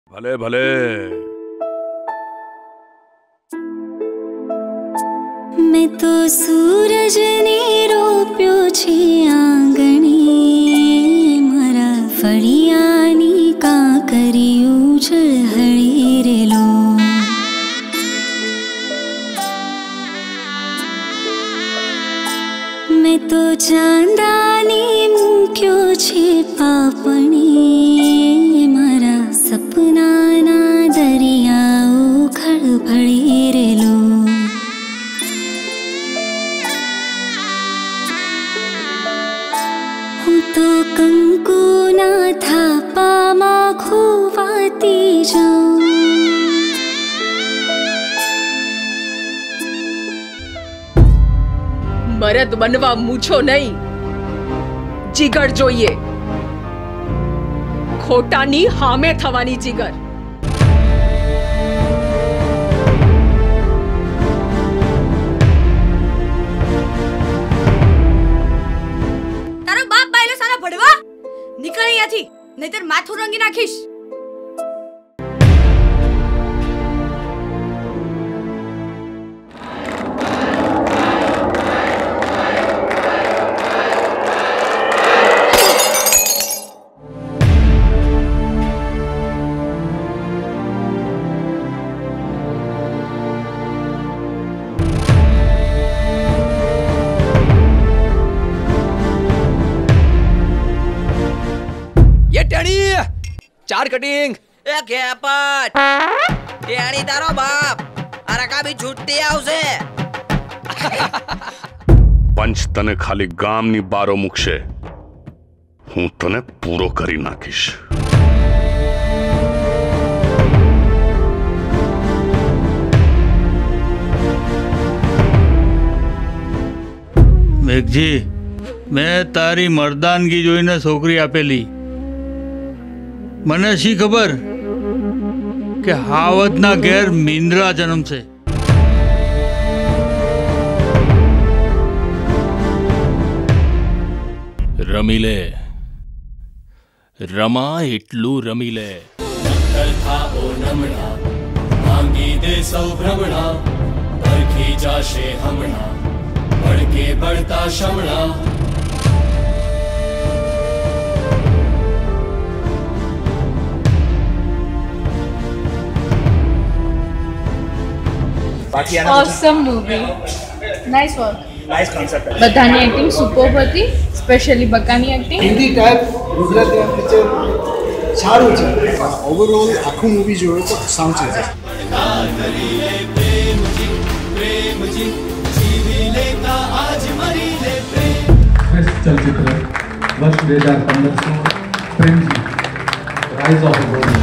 भले भले। मैं तो सूरज ने रोप्यो छे आंगणे, मारा फड़ियानी कांकरियों झळहळी रेलो। मैं तो चांदानी मूक्यो छे पापणे, मारा सपनाना दरियाओ खळभळी रेलो। तो कंकुना थापामा खोवाती जाऊं। मरद बनवा मूछो नहीं, जिगर जोईए। खोटानी हामे थवानी जिगर। निकल અહીંયાથી, નહીતર માથું રંગી નાખીશ। चार कटिंग ए केपट टेणी तारो बाप अरका भी छूटती आवशे। पंच तने खाली गामनी बारो मुकशे, हूँ तने पूरो करी नाखीश। मेघजी, मैं तारी मर्दानगी जोईने छोकरी आपेली। मने शी खबर के हावतना घेर मींद्रा जन्म से। रमीले रमा एटलू रमीले। नक्कल था ओ नमणा, भांगी दे सौ भ्रमणा, परखी जाशे हमणा, बढ़के बढ़ता शमणा। Awesome movie, nice work, nice concept. બધાની એક્ટિંગ સુપર્બ હતી, સ્પેશિયલી બકાની acting. Hindi type Gujarati picture સારું છે, ઓવરઓલ આખું મૂવી જોયો તો સાઉન્ડ છે। चलचित्र वर्ष 2015 प्रेमजी राइज ऑफ गोल्ड।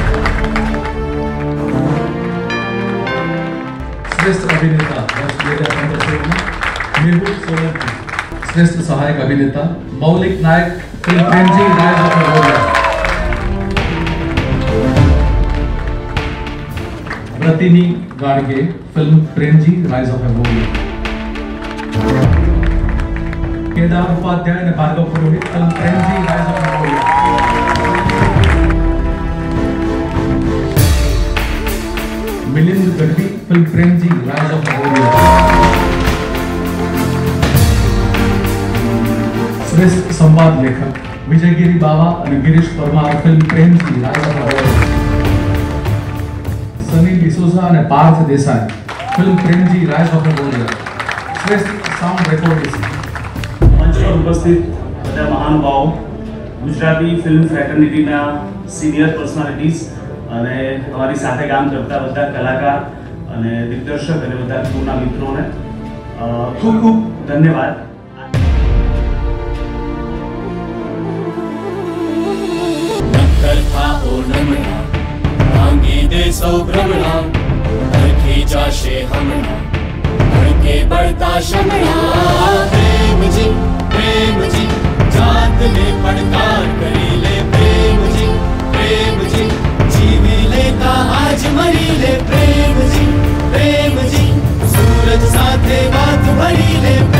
श्रेष्ठ अभिनेता वर्ष 2015 मेहुल सोलंकी। श्रेष्ठ सहायक अभिनेता Maulik Nayak film Premji rise of gold. Ratini Gadge film Premji rise of gold. Kedar Upadhyay ने Bhargav Purohit film Premji rise of gold. Milind Gadhvi film Premji rise of gold. श्रेष्ठ संवाद लेखक विजयगिरी बावा और Girish Parmar film Premji rise of gold. Sunny D'Souza और Parth Desai film Premji rise of gold. श्रेष्ठ साउंड रिकॉर्डिस्ट मंच पर उपस्थित બધા મહાનુભાવો, ગુજરાતી ફિલ્મ ફ્રેટર્નિટીના સિનિયર પર્સનાલિટીઝ અને અમારી સાથે કામ કરતા બધા કલાકાર અને દિગ્દર્શક અને બધા પૂર્ણ મિત્રોને ખૂબ ખૂબ ધન્યવાદ। नक्कल था ओ नमणा, भांगी दे सौ भ्रमणा, परखी जाशे हमणा, बढ़के बढ़ता शमणा। प्रेम जी जात ने पड़कार करी ले। प्रेम जी जीवी लेता आज मरी ले। प्रेम जी सूरज साथे बात भरी ले।